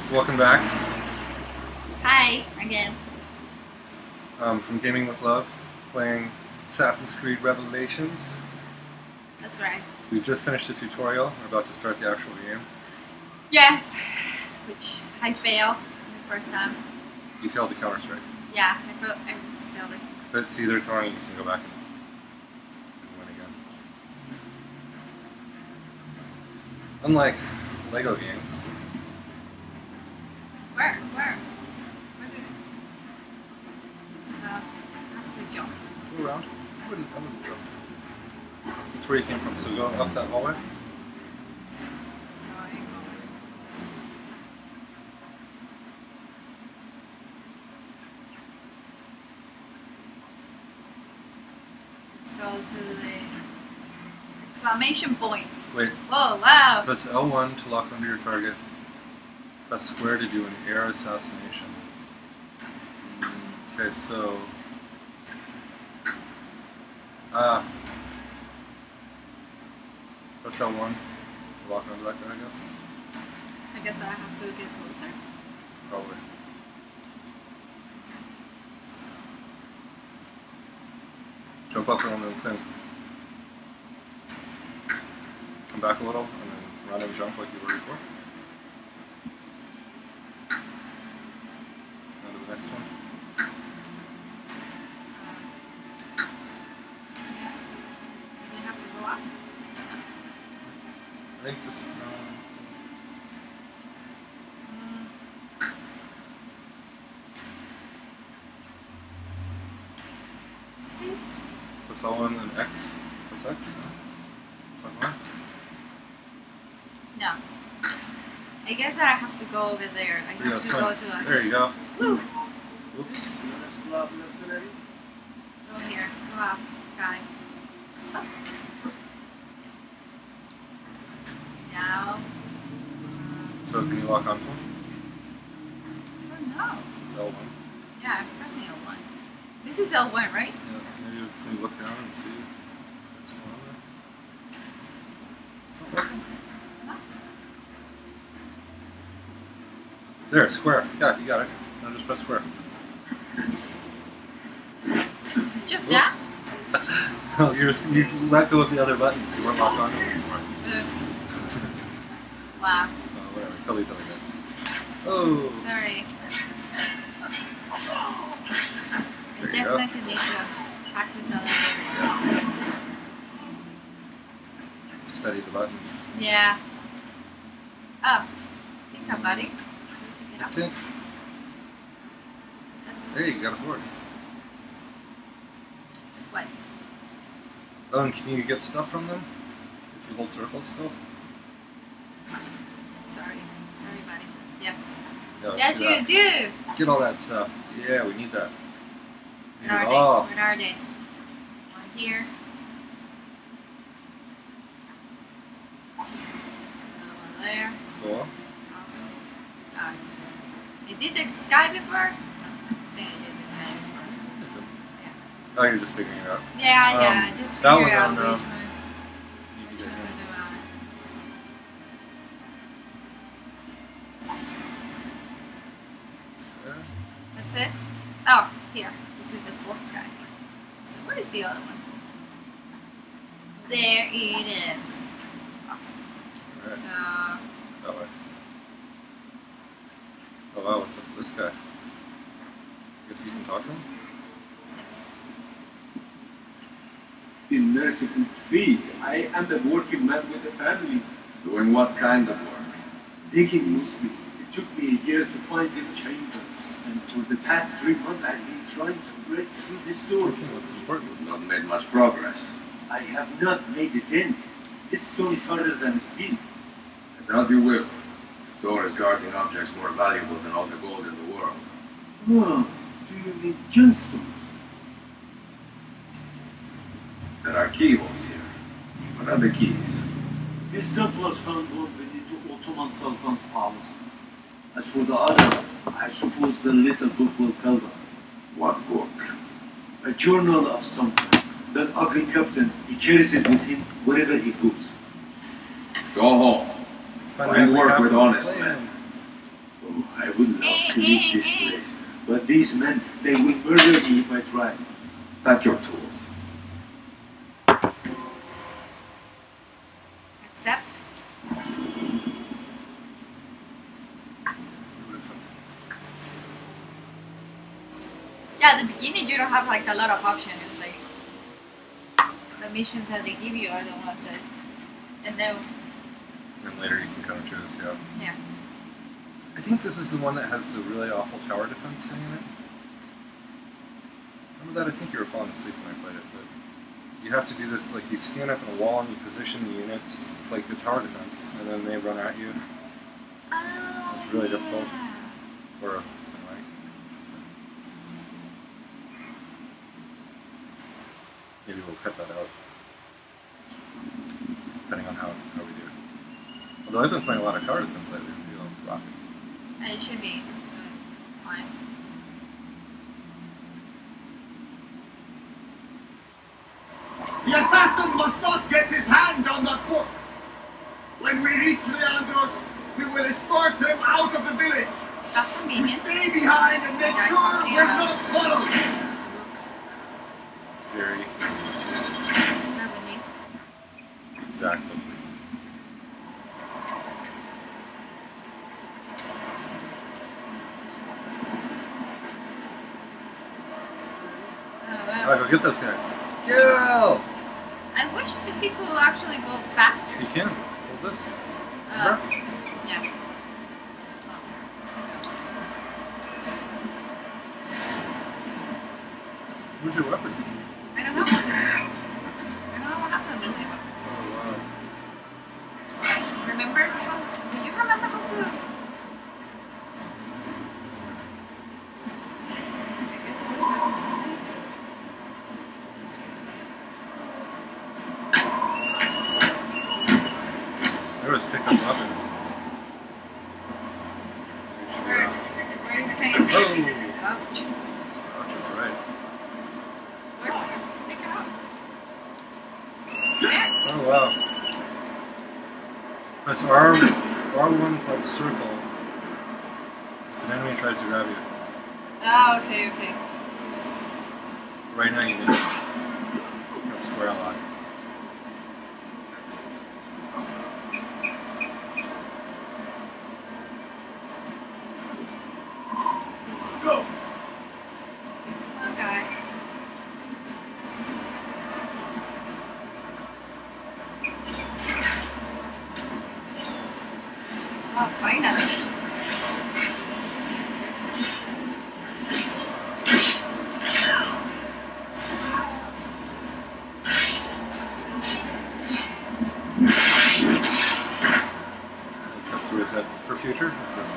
Welcome back. Hi, again. From Gaming with Love, playing Assassin's Creed Revelations. That's right. We just finished the tutorial. We're about to start the actual game. Yes, which I failed the first time. You failed the counter-strike. Yeah, I failed it. But it's either telling you can go back and win again. Unlike Lego games. Where did it? I have to jump. Go around. I wouldn't jump. That's where you came from, so go up that hallway. Let's go to the exclamation point. Wait. Whoa, wow. Press L1 to lock onto your target. Press square to do an air assassination. Okay, so... Press L1 to lock onto that guy, I guess I have to get closer. Probably. Jump up on the thing. Come back a little, and then run and jump like you were before. On to the next one. Yeah. Do you have to go up? I think just... This is... Press L1 and X. Press X? No. No. I guess I have to go over there. I have to go to us. There you go. Woo! Oops. Go here. Go up, guy. Stop. Now. So can you lock onto him? Oh no. It's L1. Yeah, I'm pressing L1. This is L1, right? Yeah, maybe can you look down and see if there's one on there? It's not working. There, square. Yeah, you got it. Now just press square. Just Oops. that? Oh, you let go of the other buttons. You weren't locked onto them anymore. Oops. Wow. Oh, whatever. Kill these other guys. Oh. Sorry. There I you go. definitely need to practice a little bit more. Yes. Study the buttons. Yeah. Oh. Pick up, buddy. Pick it I up. think. Hey, you got a sword. What? Oh, and can you get stuff from them? If you hold circle still? Sorry, buddy. Yes. Yeah, Yes, you do. Get all that stuff. Yeah, we need that. We need Where it are all. they? Where are they? One here. Another one there. Cool. Awesome. I did the sky before? I think I did the sky before. Yeah. Oh, you're just figuring it out. Yeah, just that figure one, out no. which one. You Which can ones get are the one. That's it? Oh, here. This is the fourth guy. So where is the other one? There it is. Awesome. Alright. So, That way. Oh wow, what's up with this guy? Guess you can talk to him? yes. Be merciful, please. I am a working man with a family. Doing what kind of work? Digging mostly. It took me a year to find this chamber. And for the past 3 months I've been trying to break through this door. Talking what's important. Not made much progress. I have not made a dent. This stone is harder than steel. I doubt you will. The door is guarding objects more valuable than all the gold in the world. Oh, do you mean gemstones? There are keyholes here. What are the keys? These Templars found one beneath the Ottoman Sultan's palace. As for the others, I suppose the little book will tell them. What book? A journal of some kind. That ugly captain, he carries it with him wherever he goes. Go home. It's Find work with honest slave. men. Oh, I would love to reach this place, but these men, they will murder me if I try. Pack your tools. Accept. Yeah, at the beginning you don't have like a lot of options. It's like the missions that they give you are the ones that, and then later you can kind of choose, yeah. Yeah. I think this is the one that has the really awful tower defense thing in it. Remember that? I think you were falling asleep when I played it, but you have to do this, like you stand up in a wall and you position the units. It's like the tower defense, and then they run at you. Oh, It's really difficult. yeah. Or, anyway. Maybe we'll cut that out. Depending on how we do. Although I've been playing a lot of tower defense lately, I feel rocket. It should be fine. The assassin must not get his hands on that book. When we reach Leandros, we will escort him out of the village. That's You convenient. stay behind and make Yeah, sure talking we're about- not followed. Very That we need. exactly. Oh, Alright, wow. go get those guys. Kill! I wish he could actually go faster. You can. Hold this. Yeah. Where's your weapon? I don't know. I don't know what happened with my weapons. Oh, wow. Remember? Do you remember how to? I guess I was missing something. There was pick up weapon. You should be Where out. you can? Oh! Ouch. Ouch is right. Where do I pick it up? There. Oh, wow. Press R1 plus circle if an enemy tries to grab you. Oh, okay. Just- Right now you need to press square a lot. Go! Come on, guy. This is- Oh, finally. Cut through his head. For future? What's this?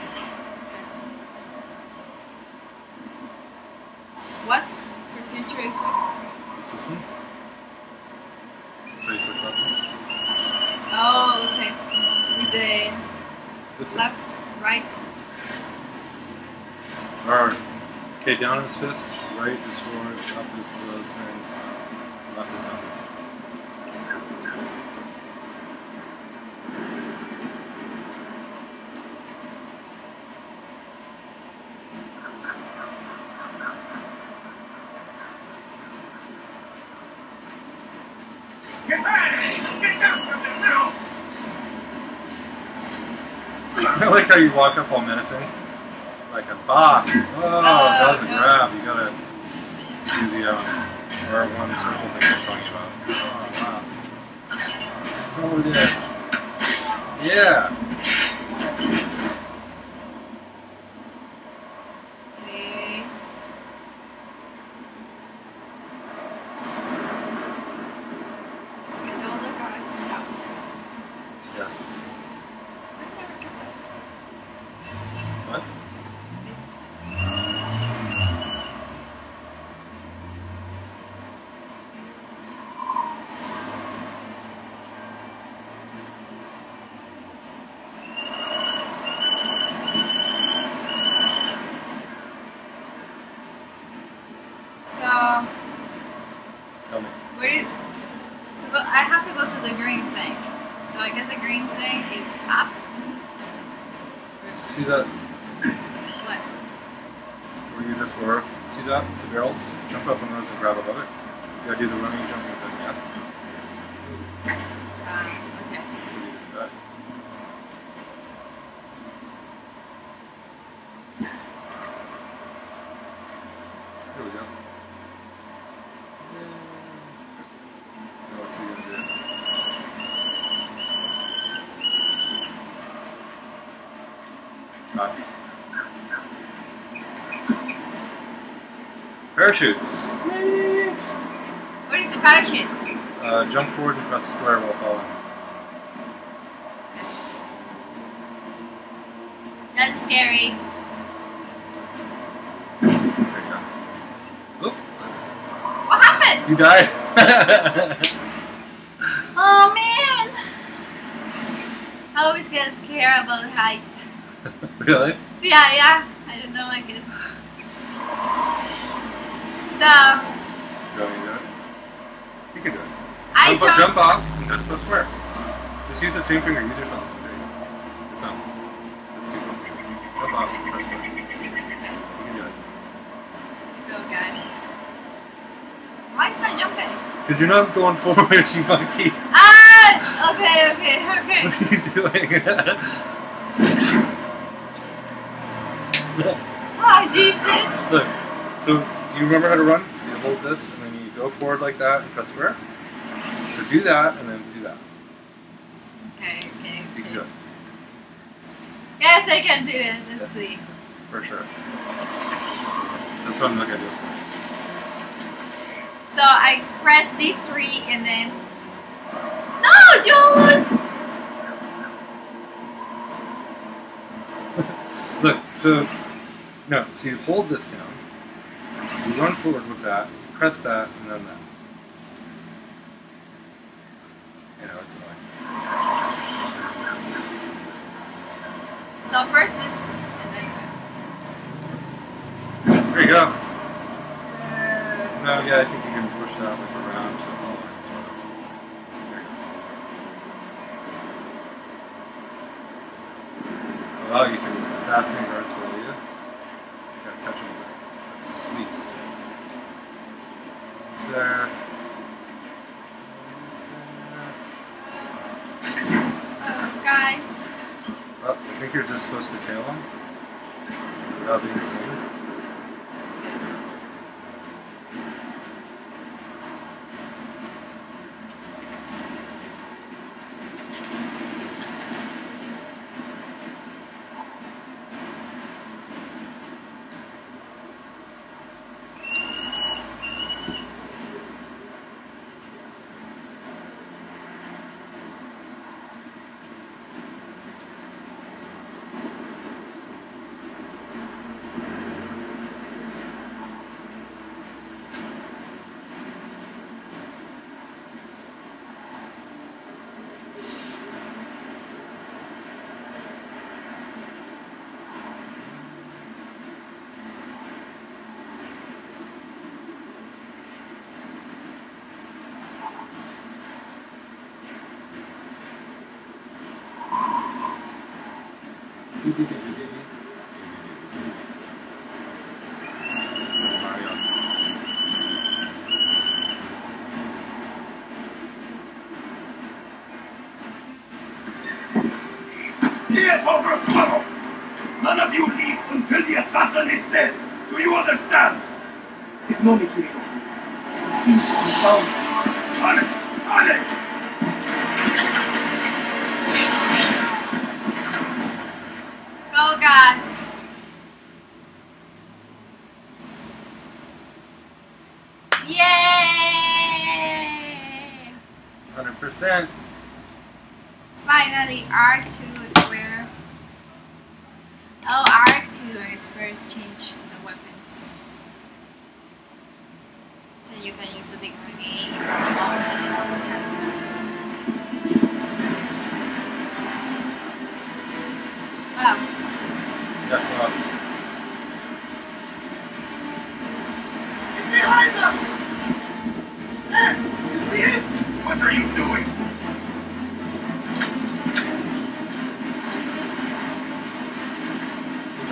What? For future is what? What's this one? That's how you switch weapons. Oh, okay. With the This one. left, right. Alright. Okay, down is fist, right is sword, up is those things, left is nothing. Get back! Get down from the middle! I like how you walk up all menacing. Like a boss. Oh, doesn't no. grab. You gotta do the R1 circle thing I was talking about. Oh, wow. That's what we did. Yeah. Okay. Let's get all the guys stuff. Yes. What? See that? What? Where you just were? See that? The barrels? Jump up on those and grab above it. You gotta do the running, jumping thing, yeah? Okay. So you do that. Here we go. Now what's he gonna do? Parachutes. Sweet. Where is the parachute? Jump forward and press square while falling. That's scary. There you go. Oop. What happened? You died. Oh man! I always get scared about height. Really? Yeah. I don't know, I guess. So, Do you want me to do it? You can do it. I Jump off and just press square. Just use the same finger. Use your thumb. There you go. Your thumb. That's too long. Jump off and press square. You can do it. Go, guy. Why is not jumping? Because you're not going forward, you monkey. Ah! Okay. What are you doing? Oh, Jesus! Look. So, do you remember how to run? So you hold this, and then you go forward like that and press square. So do that, and then do that. Okay. You can do it. Yes, I can do it. Let's see. For sure. That's what I'm not going to do. So I press D3 and then... No, John! Look, so... No, so you hold this down. You run forward with that. You press that, and then that. You know, it's annoying. So first this, and then... There you go. No, yeah, I think you can push that like around to all that sort of. There you go. Well, you can assassinate guards, will you? You gotta catch them. That's sweet. Is there? Guy. Oh, I think you're just supposed to tail him without being seen. Here, Cobra Swallow! None of you leave until the assassin is dead. Do you understand? Ignore me, Kiriko. He seems to be bound. On it! On it! Go, God. Yay! 100%. Finally, R2 is where... Oh, R2 is where it's changed the weapons. So you can use the grenades and bombs and all this kind of stuff. Wow. Guess what? It's behind them! There! You see it? What are you doing?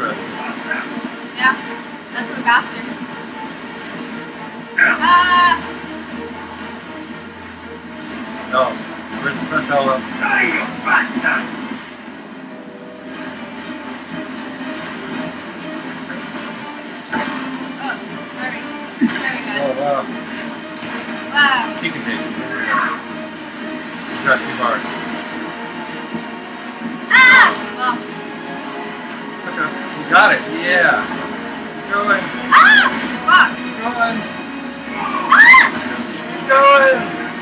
interesting. Yeah, that poor bastard. Ah! No. Where's the press L up? Die, you bastard! Oh, sorry. Sorry, guys. Oh, wow. Wow. He can take it. He's got 2 bars. Ah! Well. It's okay. You got it. Yeah. Keep going. Ah! Fuck. Keep going. Ah! Keep going.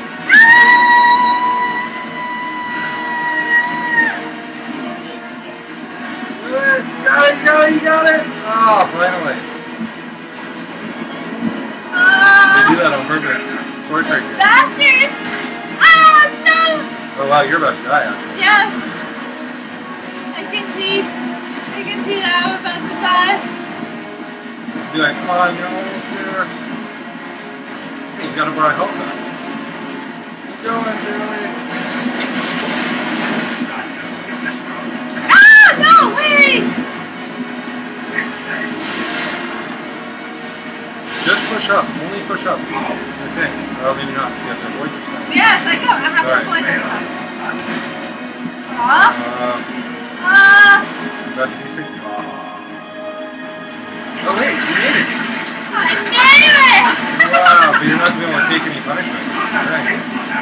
Do it. You got it. You got it. You got it. Oh, finally. They do that on purpose. Torture Those you. bastards! Ah, no! Oh wow, you're about to die actually. Yes! I can see that I'm about to die. Be like, come on, you're almost there. Hey, you got a bar of health back. Keep going, Shirley. Ah, no, wait! Just push up. Only push up. I think. Well, maybe not, because you have to avoid this stuff. Yes, I have to Alright. avoid this stuff. Ah, About to do 6. Oh wait, you made it! I made it! Wow, but you're not going to be able to take any punishment. That's the thing.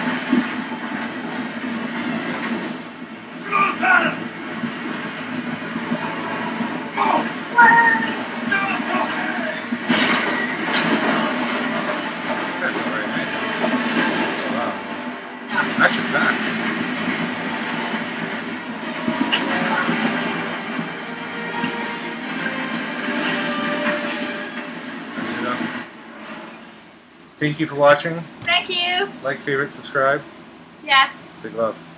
That's not very nice. Wow. No. Action packed. Thank you for watching. Thank you. Like, favorite, subscribe. Yes. Big love.